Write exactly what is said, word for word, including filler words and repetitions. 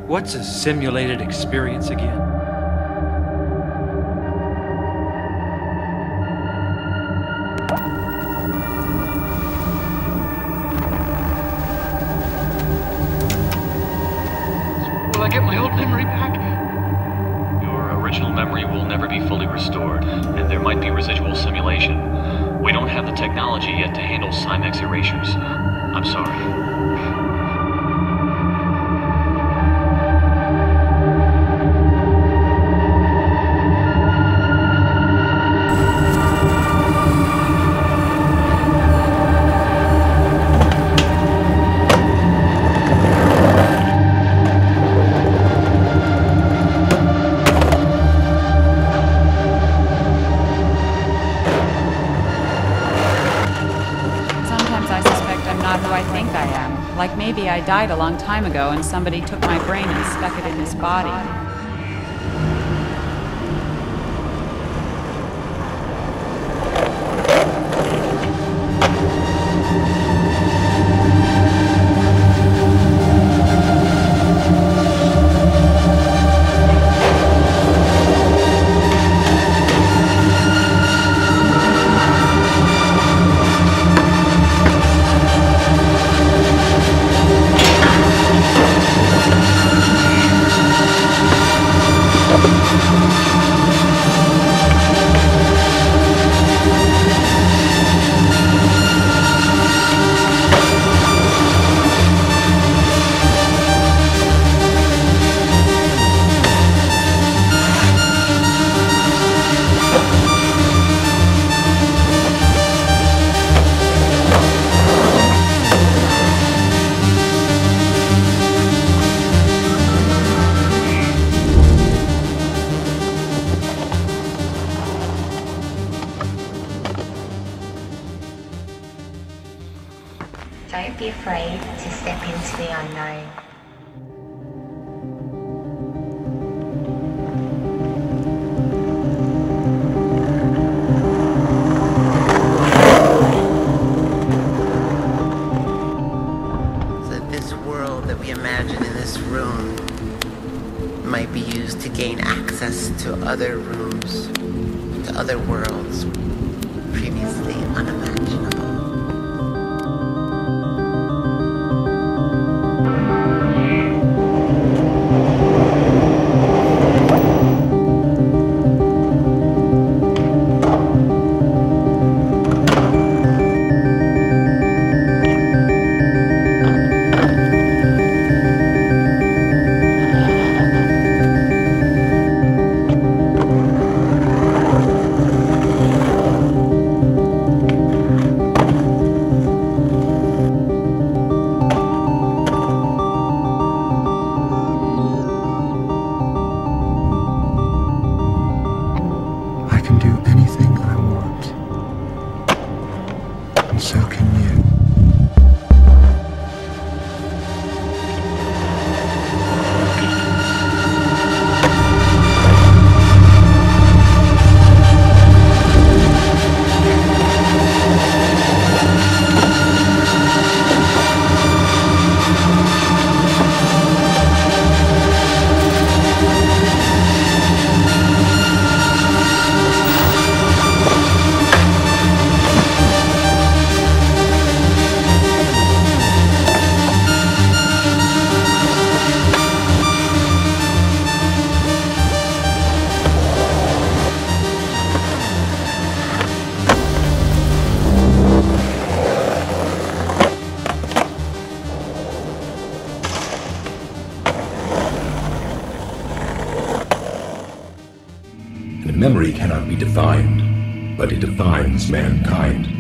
What's a simulated experience again? Will I get my old memory back? Your original memory will never be fully restored, and there might be residual simulation. We don't have the technology yet to handle Cymex erasures. I'm sorry. Like maybe I died a long time ago and somebody took my brain and stuck it in this body. Don't be afraid to step into the unknown. So this world that we imagine in this room might be used to gain access to other rooms, to other worlds previously unimaginable. So can you. Memory cannot be defined, but it defines mankind.